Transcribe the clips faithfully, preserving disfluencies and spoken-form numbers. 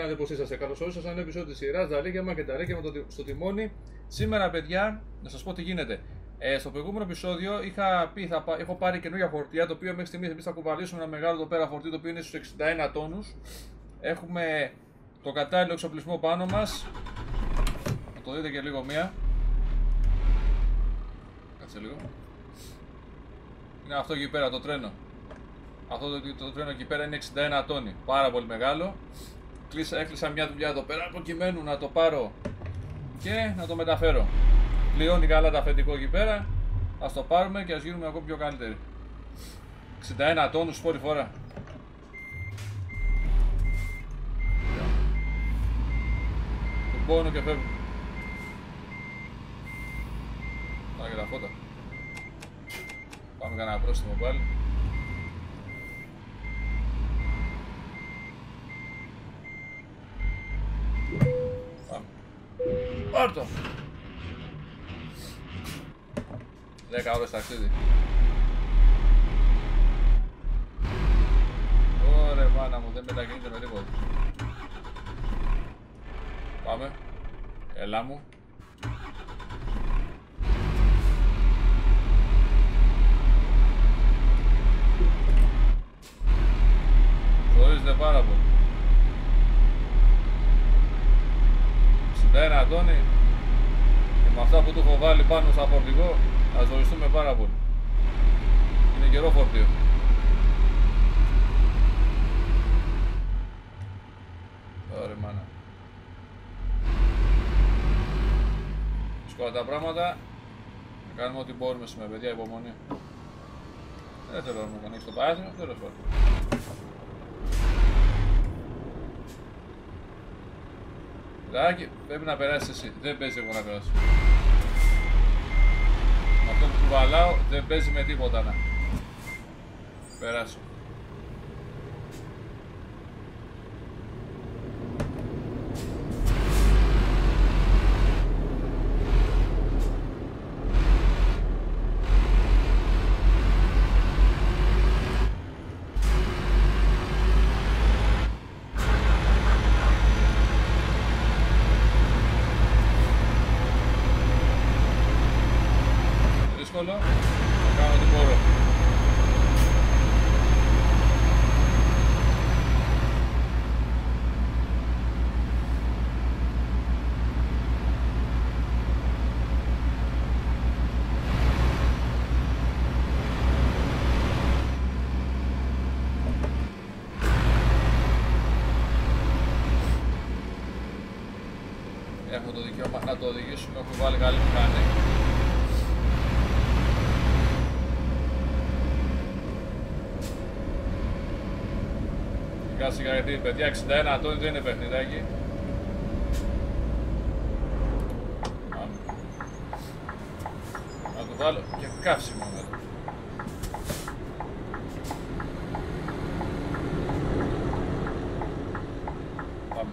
κάνετε, πως είσαστε? Καλώς όρισατε σε ένα επεισόδιο της σειράς Δαλίκια Μακενταρίκια με το, στο τιμόνι. Σήμερα, παιδιά, να σας πω τι γίνεται. Ε, στο προηγούμενο επεισόδιο είχα πει, θα, έχω πάρει καινούργια φορτία, το οποίο μέχρι στιγμής εμείς θα κουβαλήσουμε ένα μεγάλο εδώ πέρα φορτίο, το οποίο είναι στους εξήντα ένα τόνους. Έχουμε το κατάλληλο εξοπλισμό πάνω μας. Θα το δείτε και λίγο μία. Κάτσε λίγο. Είναι αυτό εκεί πέρα το τρένο. Αυτό το, το τρένο εκεί πέρα είναι εξήντα ένα τόνοι. Πάρα πολύ μεγάλο. Κλείσα, έκλεισα μια δουλειά εδώ πέρα προκειμένου να το πάρω και να το μεταφέρω. Πληρώνει καλά το αφεντικό εκεί πέρα. Ας το πάρουμε και ας γίνουμε ακόμη πιο καλύτεροι. εξήντα ένα τόνους πρώτη φορά. Του πόνο και φεύγω. Πάμε και τα φώτα. Πάμε κανένα πρόστιμο πάλι. Πάμε. Πάρ' το! δέκα ώρες ταξίδι. Ωρε μάνα μου, δεν μετακινείται με τίποτα. Πάμε. Έλα μου. Ζορίζεται πάρα πολύ. εξήντα ένα τόνοι και με αυτά που του έχω βάλει πάνω στα φορτηγό θα ζοριστούμε πάρα πολύ. Είναι καιρό φορτίο. Ωραία μάνα. Σκότα τα πράγματα. Να κάνουμε ό,τι μπορούμε σήμερα, παιδιά, υπομονή. Δεν θέλω να μου ανοίξει το παράθυρο, τέλος πάντων. Λάκι, πρέπει να περάσεις εσύ, δεν παίζει εγώ να περάσω. Αυτό που κουβαλάω δεν παίζει με τίποτα να περάσω. Δύσκολο, θα κάνω ό,τι μπορώ. Έχουμε το δικαίωμα να το οδηγήσουμε, έχουμε βάλει καλή μηχανή. Σιγά σιγά, γιατί παιδιά εξήντα ένα τόνοι δεν είναι παιχνιδάκι. Να το βάλω και καύσιμο μετά. Πάμε.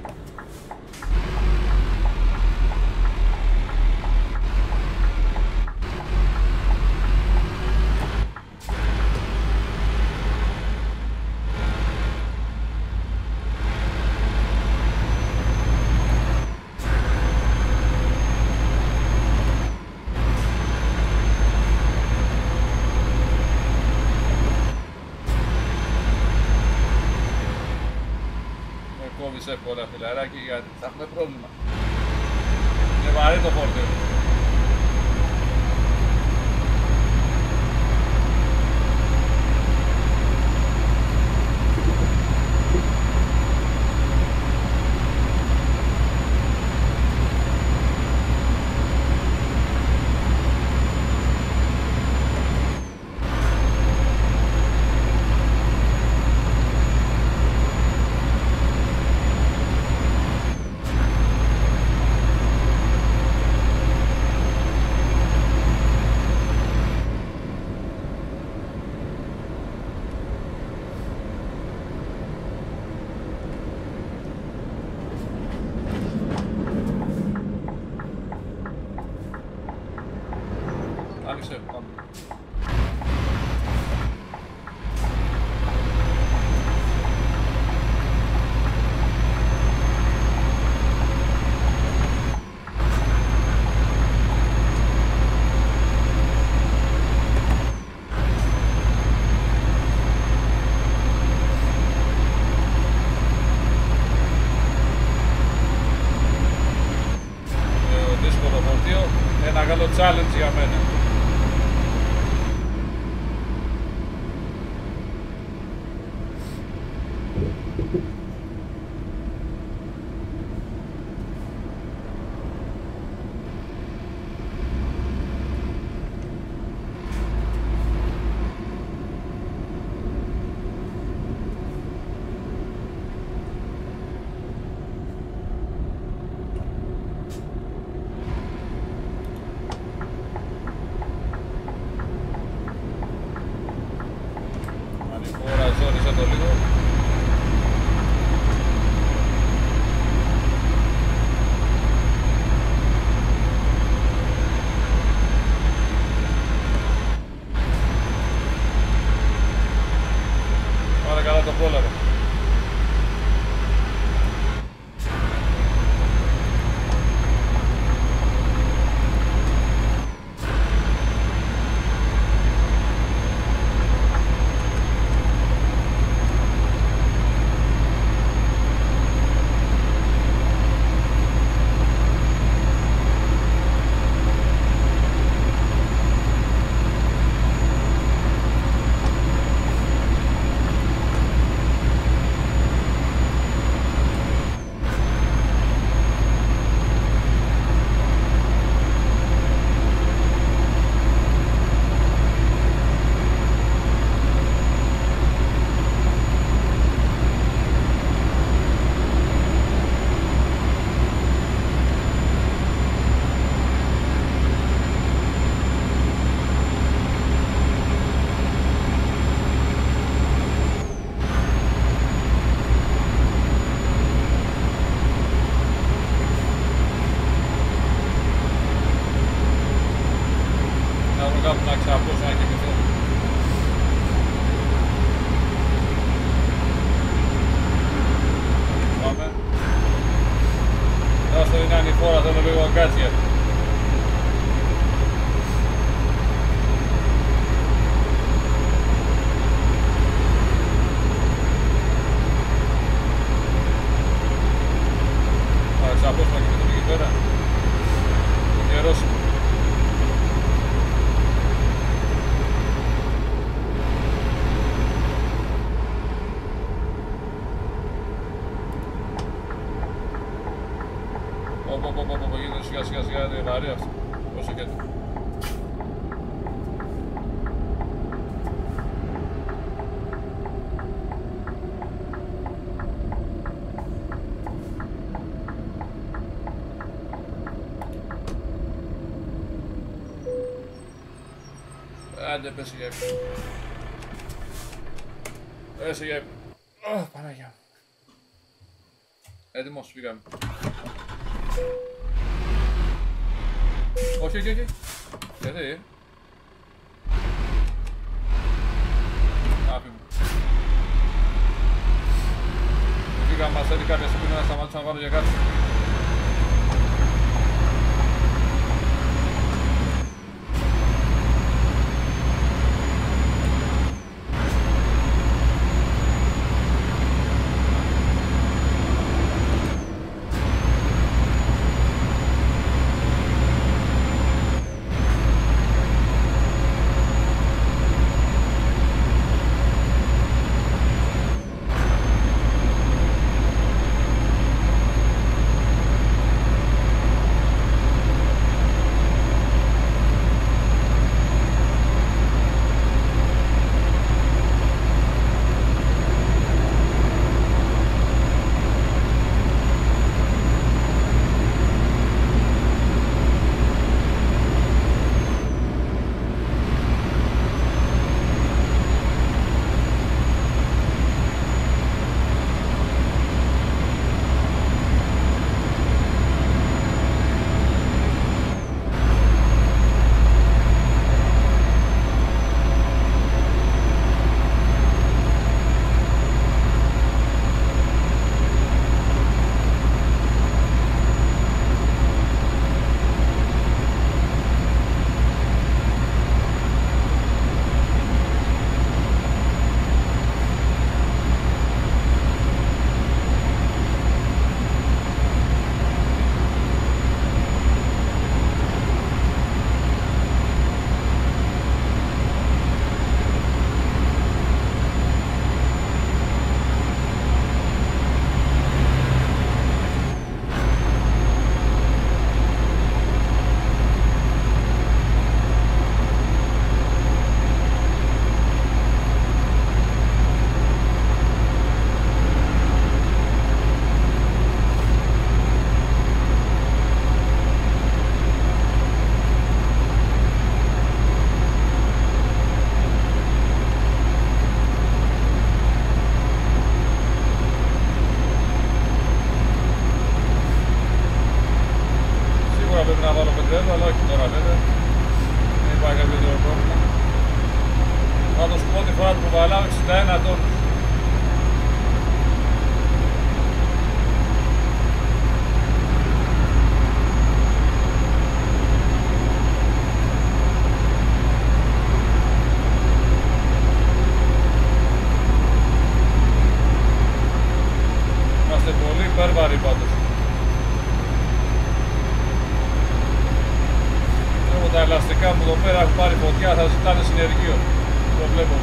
Κόβεις εύκολα φιλαράκι, γιατί θα έχουμε πρόβλημα. Είναι βαρύ το φόρτιο. Άνοιξε, πάμε. ένα μεγάλο challenge για μένα. Σιγά σιγά σιγά, είναι βαρύ αυτό. Πρόσεχε το. Άντε πέσει για ύπνο. Πέσει για ύπνο. Αχ, Παναγιά. Έτοιμος, πήγαμε. Όχι, όχι, όχι. Γιατί? Άπη μου. Πήγα, μας έρθει κάποια στιγμή να σταματήσω να βάλω για κάτι. πρέπει να βάλω πετρέλαιο, αλλά όχι τώρα βέβαια. Δεν υπάρχει κάποιο τέτοιο πρόβλημα. Πάντως πρώτη φορά που κουβαλάω εξήντα ένα τόνους. Είμαστε πολύ υπέρβαροι πάντως. Έχω τα ελαστικά μου εδώ πέρα, έχουν πάρει φωτιά, θα ζητάνε συνεργείο. Το βλέπω.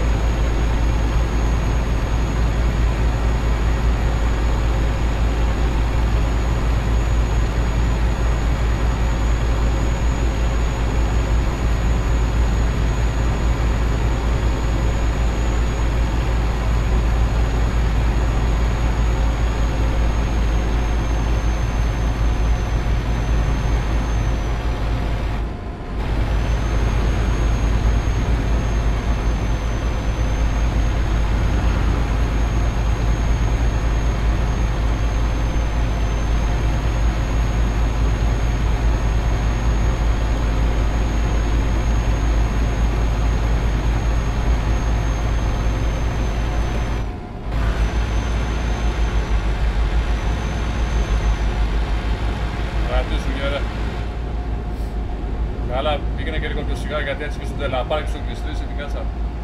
Καλά, πήγαινε και λίγο πιο σιγά γιατί έτσι και στο τελαπάρκι στο κλειστρί σε την κάτσα.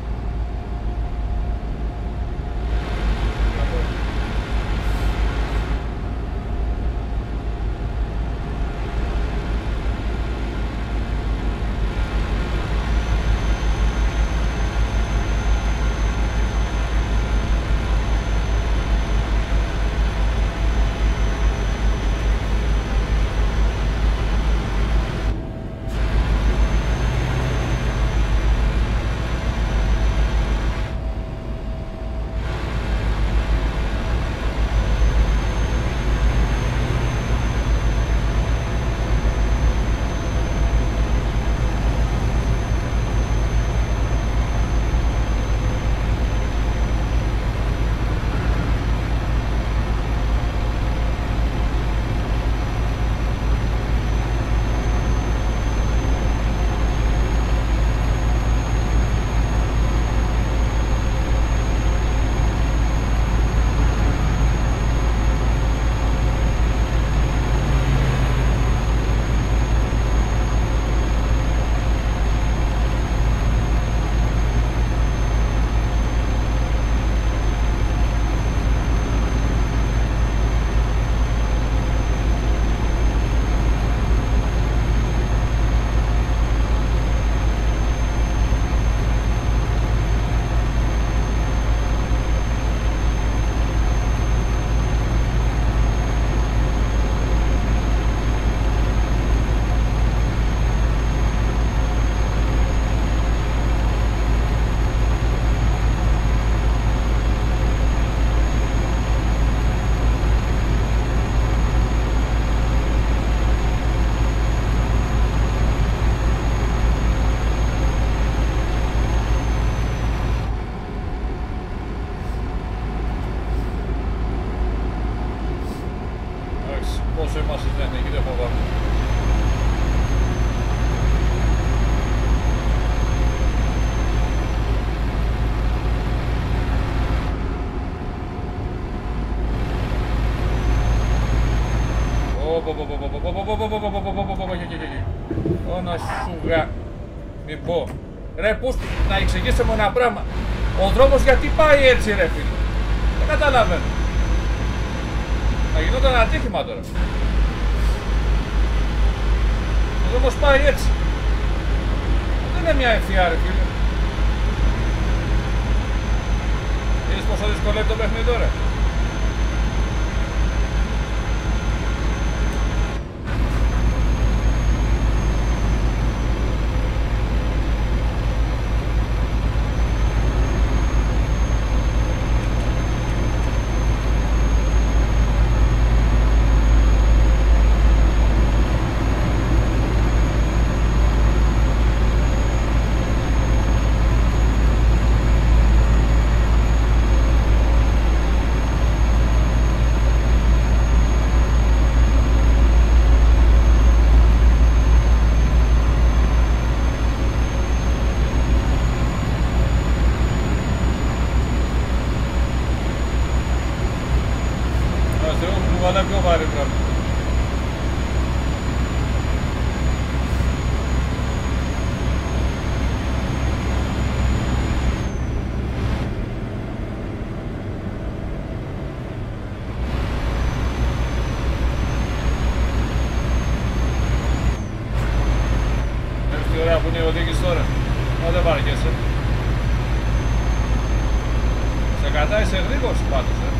Πόσο είμαστε στην Εθνική, δεν φοβάμαι. Ώνα σου γα... Μην πω. Ρε πώς, να εξηγήσετε μου ένα πράγμα. Ο δρόμος γιατί πάει έτσι ρε φίλε. Δεν καταλαβαίνω. Θα γινόταν ένα ατύχημα τώρα. Ο δρόμος πάει έτσι. Δεν είναι μια ευθεία ρε φίλε. Είδες πόσο δυσκολεύει το παιχνίδι τώρα. Ωραία που είναι η οδήγηση τώρα. Μα δεν βαριέσαι. Σε κατάει σε γρήγορση πάντως, ε.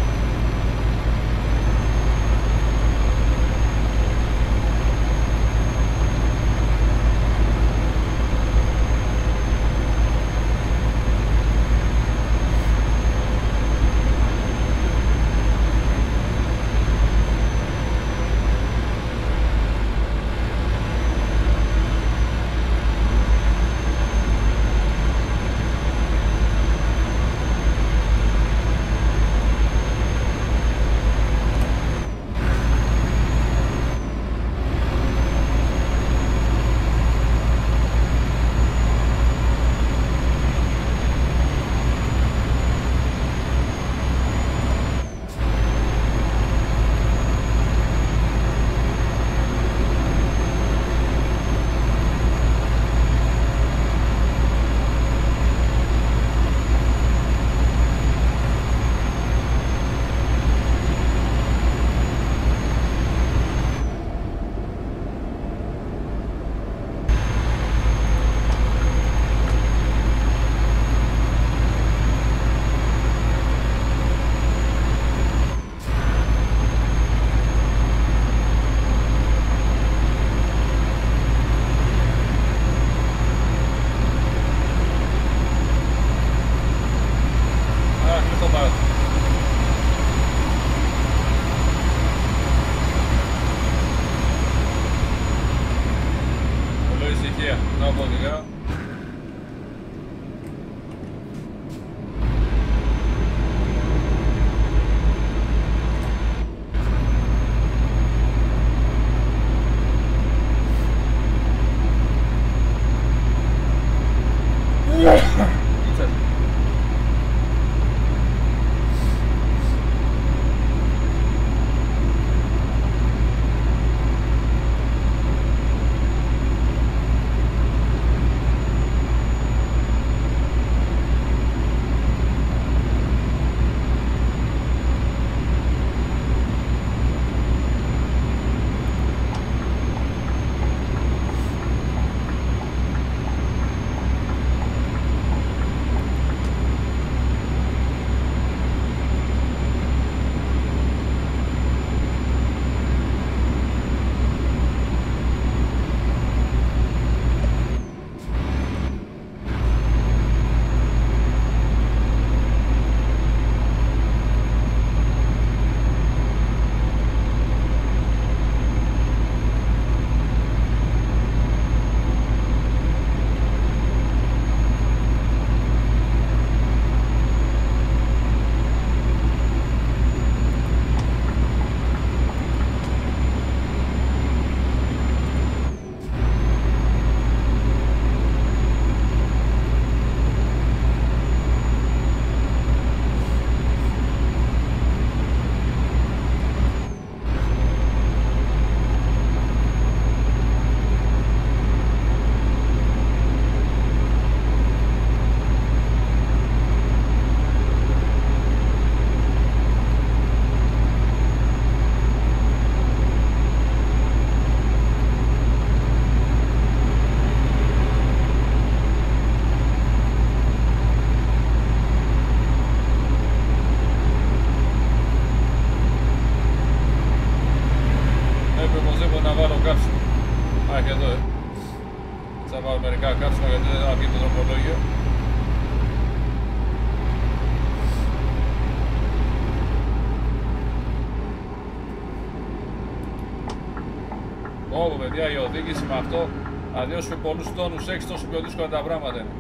Ω, παιδιά, η οδήγηση με αυτό, αλλιώς με πολλούς τόνους έχεις τόσο πιο δύσκολα τα πράγματα είναι.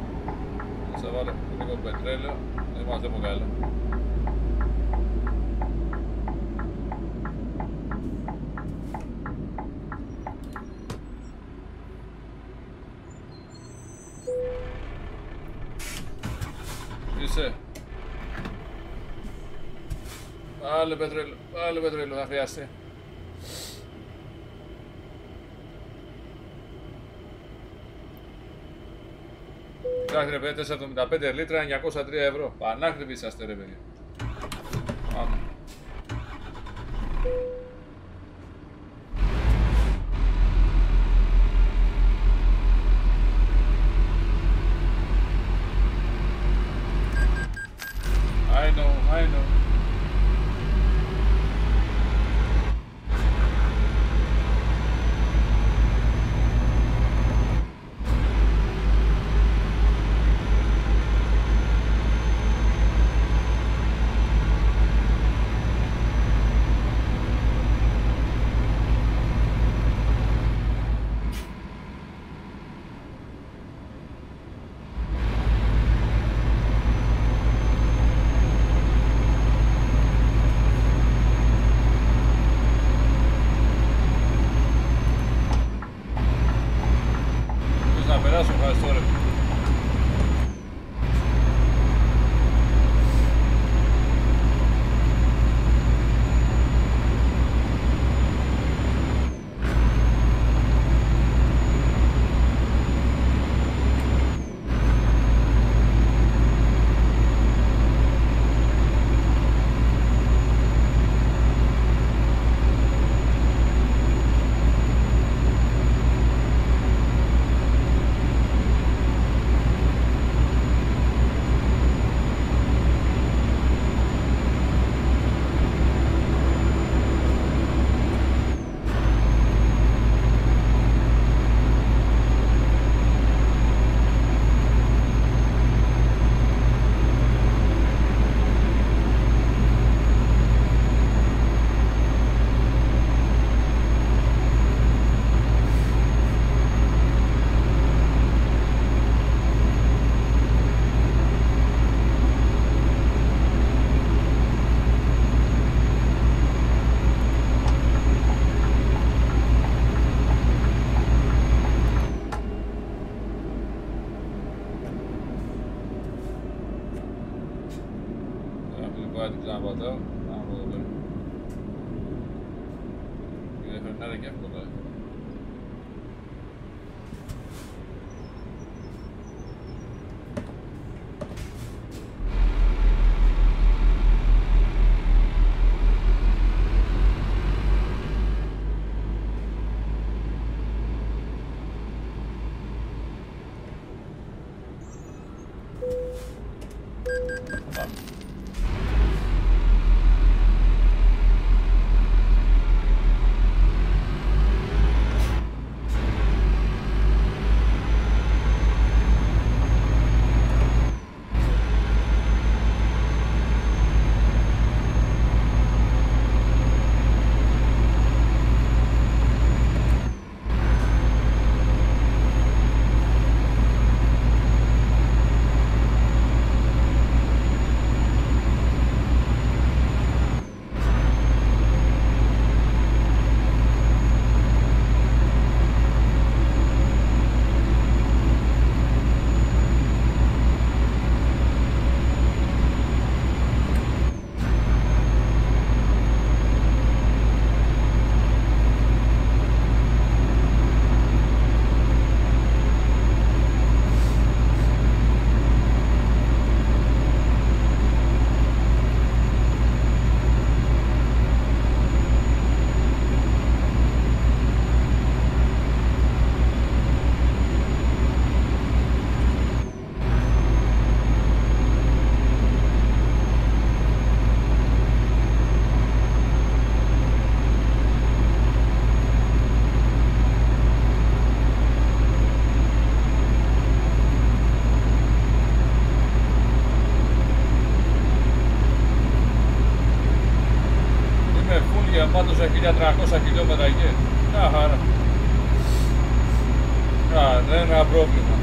Θα βάλω λίγο πετρέλαιο, δεν είμαστε από καλά. Είσαι. Άλλο πετρέλαιο, άλλο πετρέλαιο θα χρειαστεί. Κοιτάξτε ρε παιδιά, τετρακόσια εβδομήντα πέντε λίτρα, εννιακόσια τρία ευρώ. Πανάκριβοι είσαστε ρε παιδιά. Πάμε. Γεια σου, ευχαριστώ ρε. χίλια τριακόσια χιλιόμετρα εκεί. Μια χαρά. Κανένα πρόβλημα.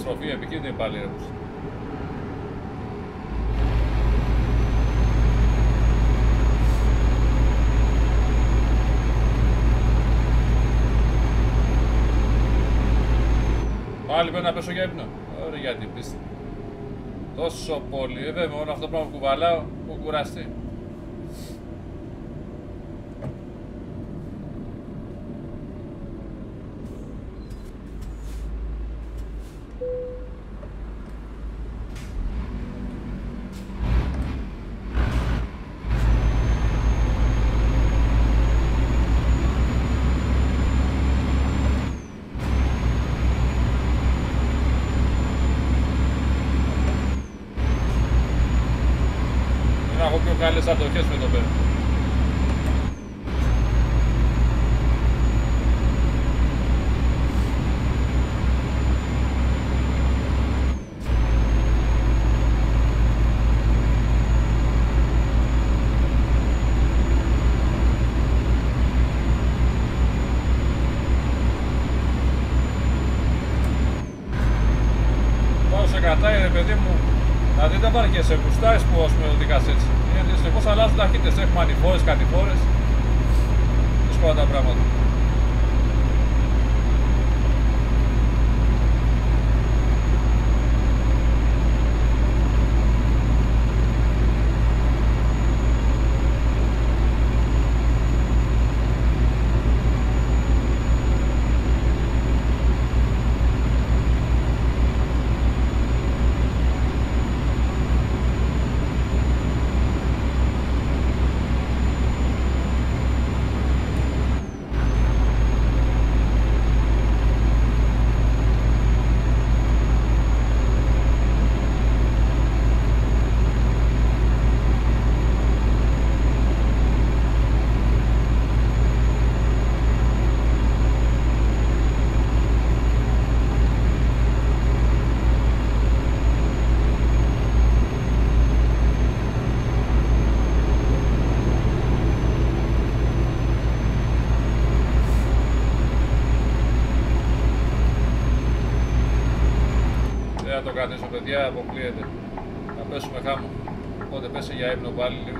Καταστροφή, επικίνδυνη πάλι ρε. Πάλι πρέπει να πέσω για ύπνο. Ωραία για την πίστη. Τόσο πολύ. Ε, βέβαια, όλο αυτό το πράγμα που κουβαλάω, που κουραστεί. Καλές αντοχές με το πέρα. Πάω σε κρατάει ρε παιδί μου. Δηλαδή δεν πάρει και σε γουστάρεις που ως με οδηγάς έτσι. Συνεχώς αλλάζουν ταχύτητες, έχουμε ανηφόρες, κατηφόρες. Δύσκολα τα πράγματα. Το κρατήσω παιδιά, αποκλείεται. Να πέσουμε χάμω. Οπότε πέσε για ύπνο πάλι λίγο.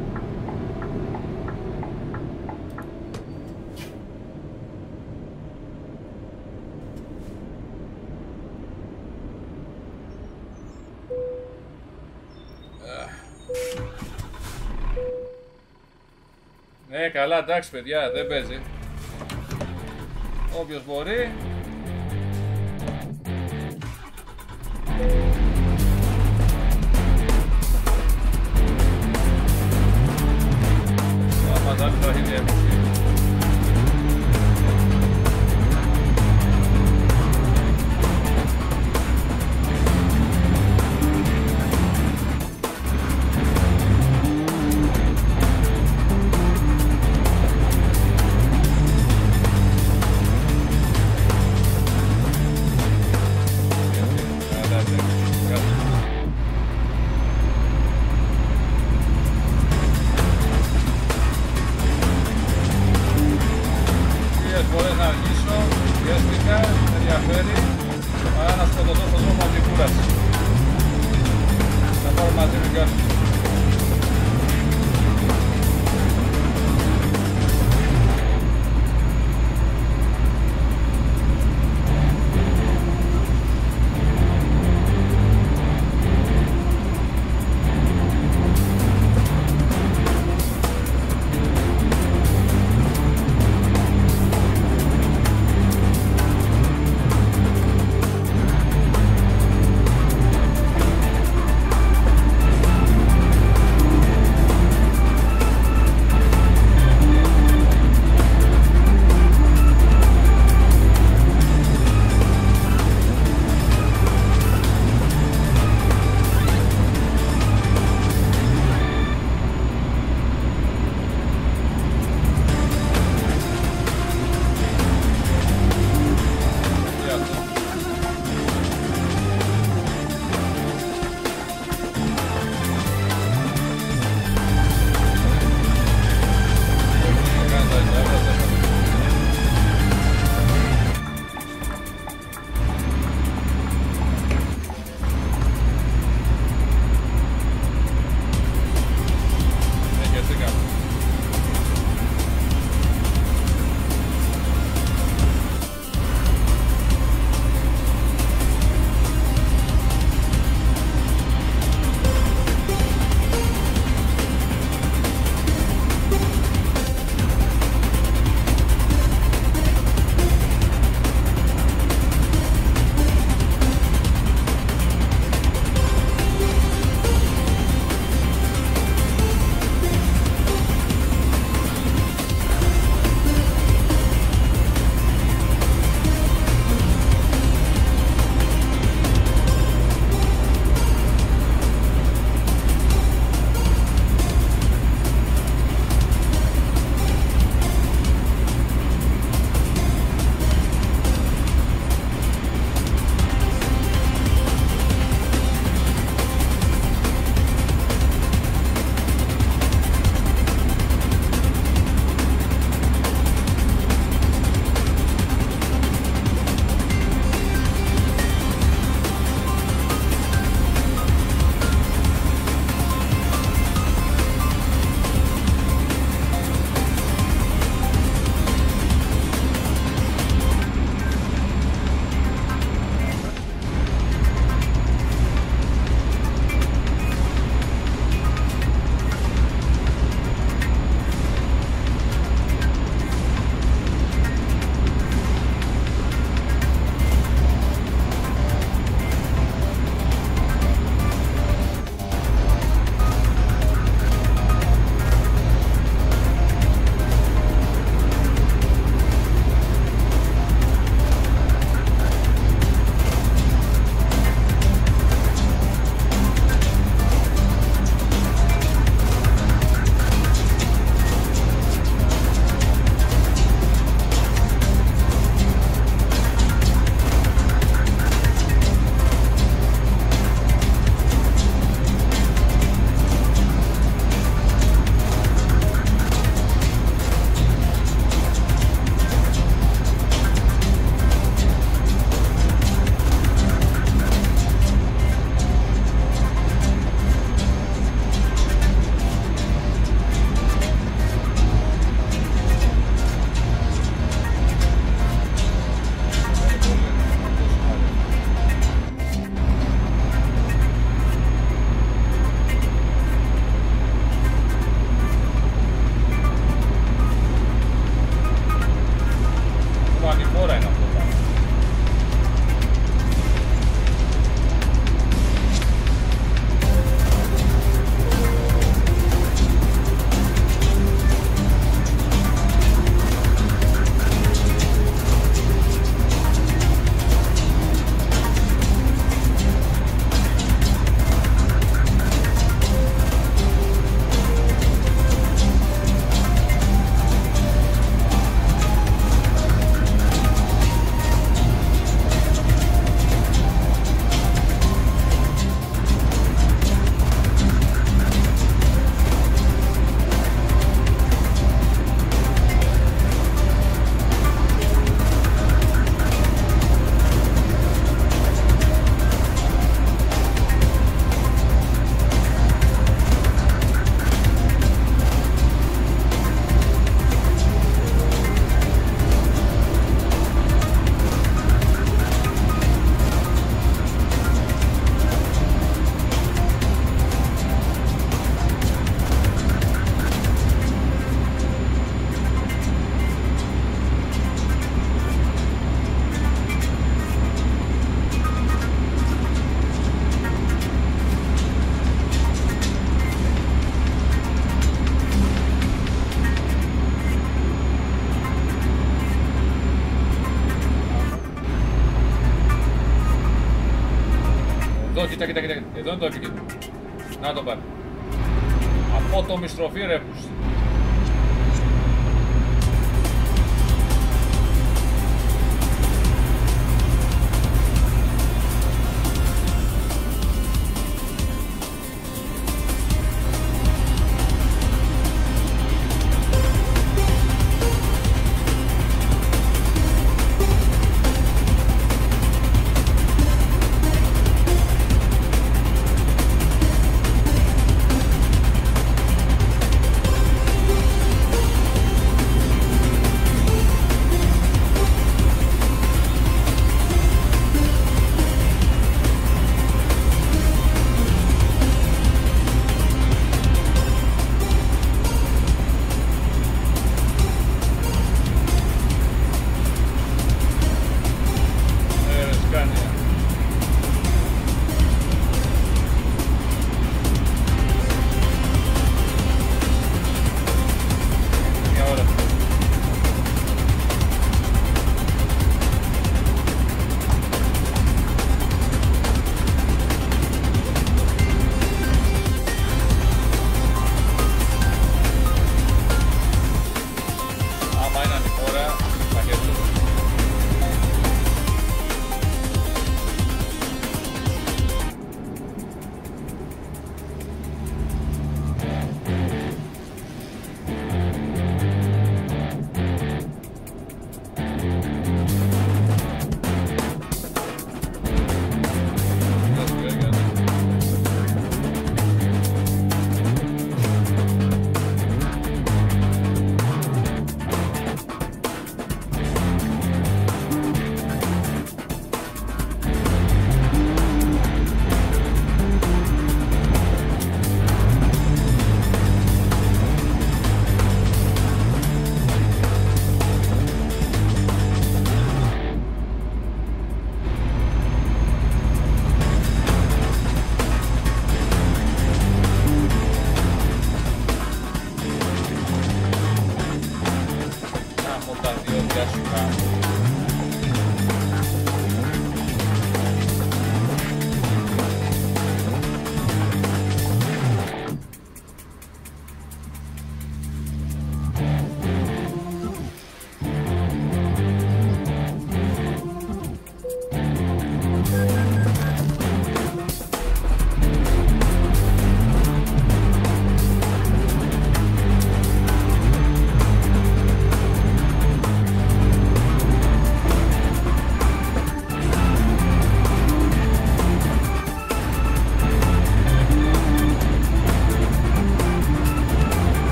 Ναι, καλά, εντάξει παιδιά, δεν παίζει. Όποιος μπορεί. Άμα θα έχει διεύθυνση. κοίτα, κοίτα, κοίτα. Εδώ είναι το επικίνδυνο. Να το πάρει. Απότομη στροφή ρε πούστη.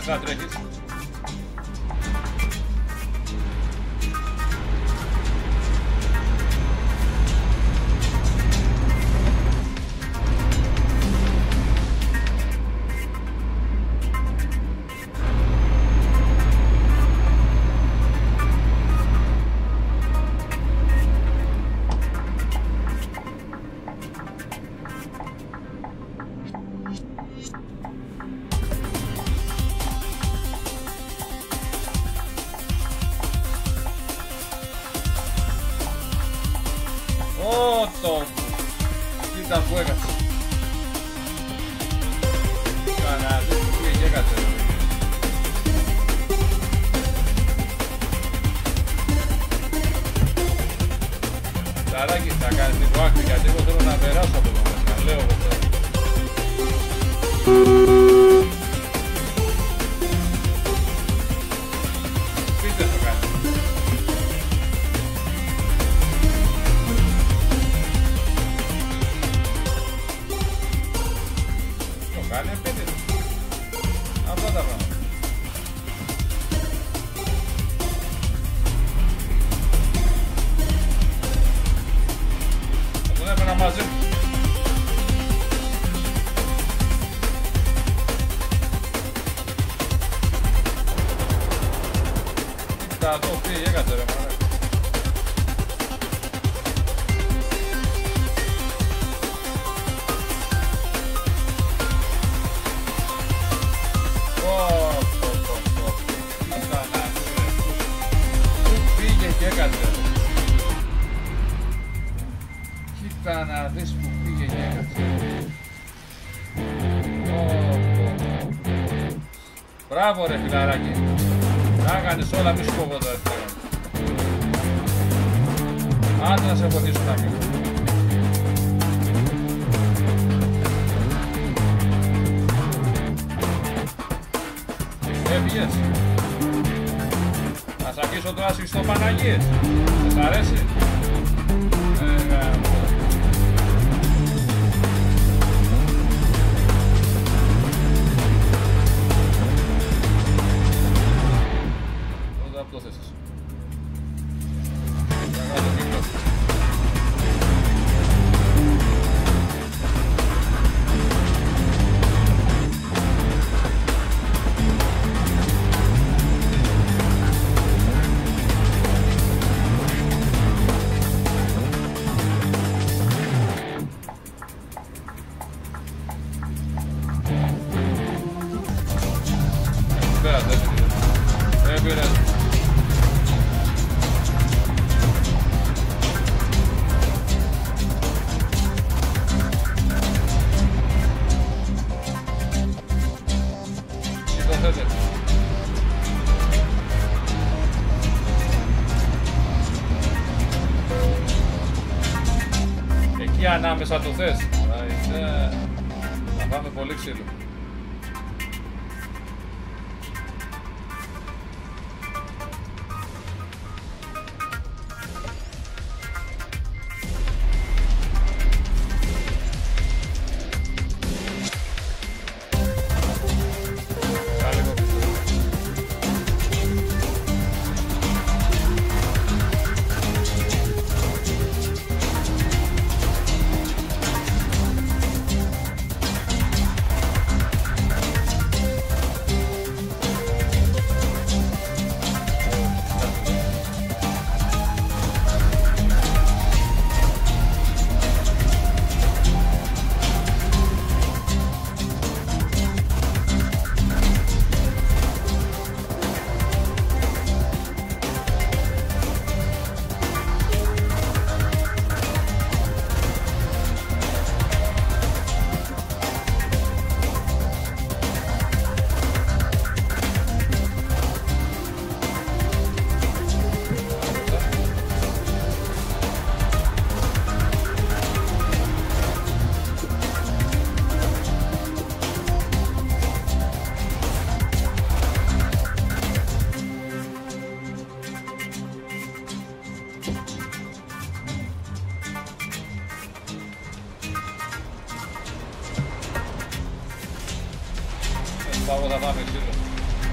Άρχισε να τρέχεις. Κοίτα που έκατσε. Κάνα, δεν σου πήγε και έκατσε. Ταράκι θα κάνεις λίγο άκρη, γιατί εγώ θέλω να περάσω από εδώ μέσα. Λέω εγώ τώρα. Πείτε το κάνει. Κάνει επίτηδες. Αυτά τα πράγματα. Θα τον έφερα μαζί μου. Κοίτα το πήγε, έκατσε ρε μάνα. Κοίτα να δεις που πήγε και έκατσε. Μπράβο ρε φιλαράκι. Να κάνεις όλα, μη σου πω εγώ τώρα. Άντε να σε βοηθήσω να μην. Έφυγες. Θα σ' αφήσω τώρα στο Παναγίες. Θα σ' αρέσει. Ε, γάμο. Τότε αυτό θέσεις. Θα κάνω το κύκλο. Δεν πειράζει. Τι το θέτε. Εκεί ανάμεσα το θες. Θα πάμε πολύ ξύλο. Εγώ θα πάμε ξύλο.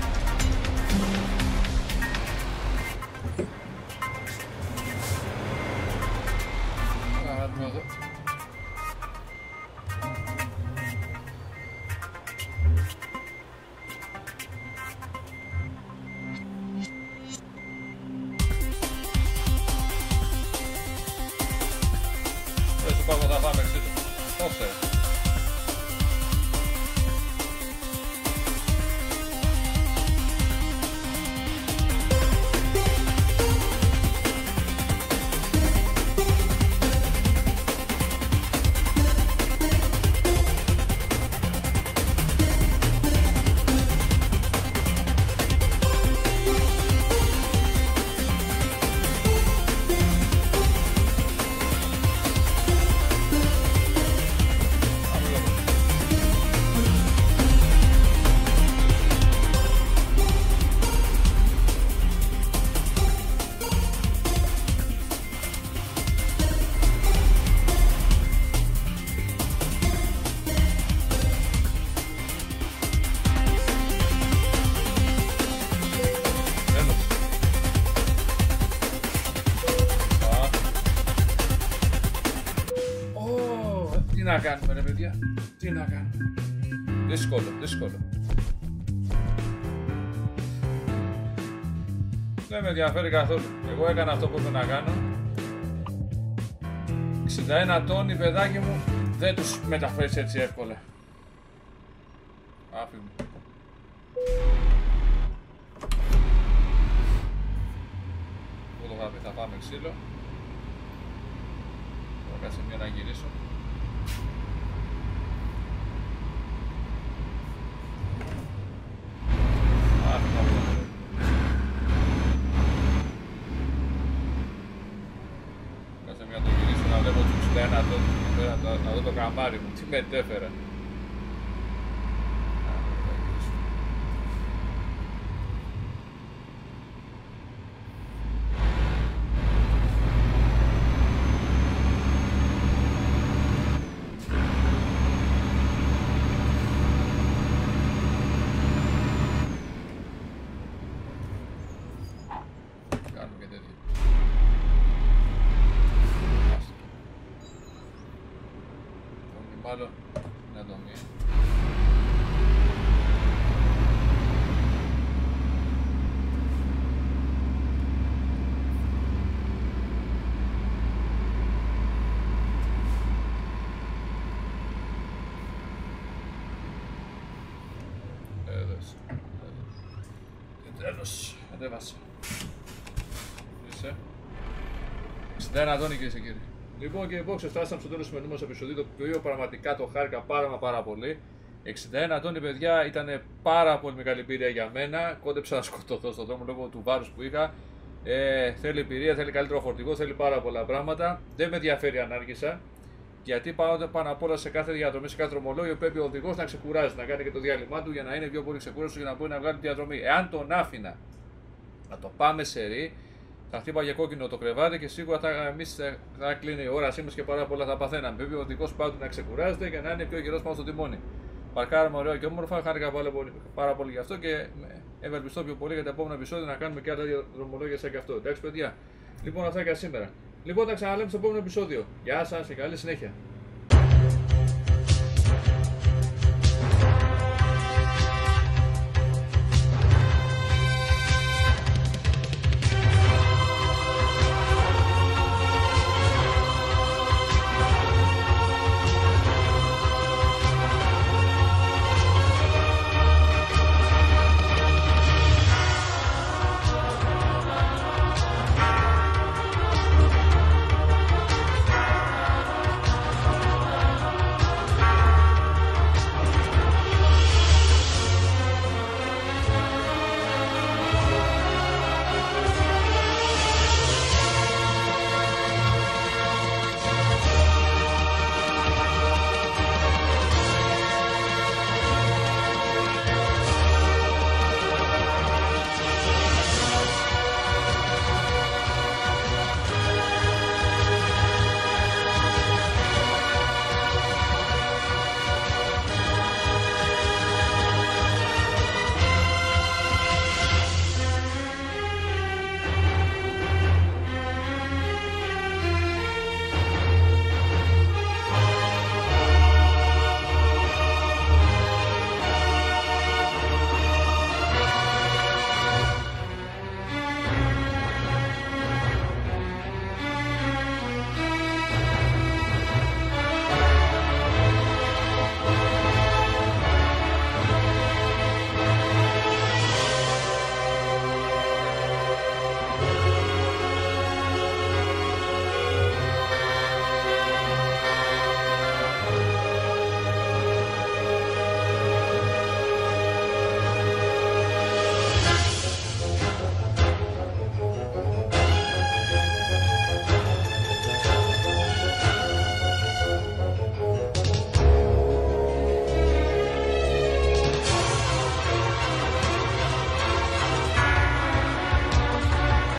να κάνουμε ρε παιδιά, τι να κάνουμε. Δύσκολο, δύσκολο. Δεν με ενδιαφέρει καθόλου. Εγώ έκανα αυτό που έπρεπε να κάνω. εξήντα ένα τόνοι, παιδάκι μου, δεν τους μεταφέρεις έτσι εύκολα. Άφη μου. Εγώ το είχα πει, θα πάμε ξύλο. Θα κάτσε μία να γυρίσω. Άφη μου. Κάτσε μία να το γυρίσω, να βλέπω τους εξήντα ένα τόνους εκεί πέρα, να δω το καμάρι μου, τι μετέφερα. Μάλλον να το μία. Έδωσε. Τέλος. Κατέβασε. Είσαι. εξήντα ένα τόνοι κυρίες και κύριοι. Λοιπόν και εγώ φτάσαμε στο τέλος του σημερινού μας επεισοδίου, το οποίο πραγματικά το χάρηκα πάρα μα πάρα πολύ. εξήντα ένα τόνοι παιδιά ήταν πάρα πολύ μεγάλη εμπειρία για μένα. Κόντεψα να σκοτωθώ στον δρόμο λόγω του βάρους που είχα. Ε, θέλει εμπειρία, θέλει καλύτερο φορτηγό, θέλει πάρα πολλά πράγματα. Δεν με ενδιαφέρει αν άργησα. Γιατί πάνω, πάνω απ' όλα σε κάθε διαδρομή, σε κάθε δρομολόγιο πρέπει ο οδηγός να ξεκουράζει, να κάνει και το διάλειμμα του για να είναι πιο πολύ ξεκούραστο για να μπορεί να βγάλει τη διαδρομή. Εάν τον άφηνα να το πάμε σε ρί, θα χτύπαγε κόκκινο το κρεβάτι και σίγουρα θα, εμείς θα, θα κλείνει η όρασή μας και πάρα πολλά θα παθαίναμε. Πρέπει ο οδηγός πάντου να ξεκουράζεται και να είναι πιο γερός πάνω στο τιμόνι. Παρκάραμε ωραίο και όμορφα, χάρηκα πάρα πολύ, πάρα πολύ γι' αυτό και ευελπιστώ πιο πολύ για τα επόμενα επεισόδια να κάνουμε και άλλα δρομολόγια σαν και αυτό. Εντάξει, παιδιά. Λοιπόν, αυτά για σήμερα. Λοιπόν, θα ξαναλέμε στο επόμενο επεισόδιο. Γεια σας και καλή συνέχεια.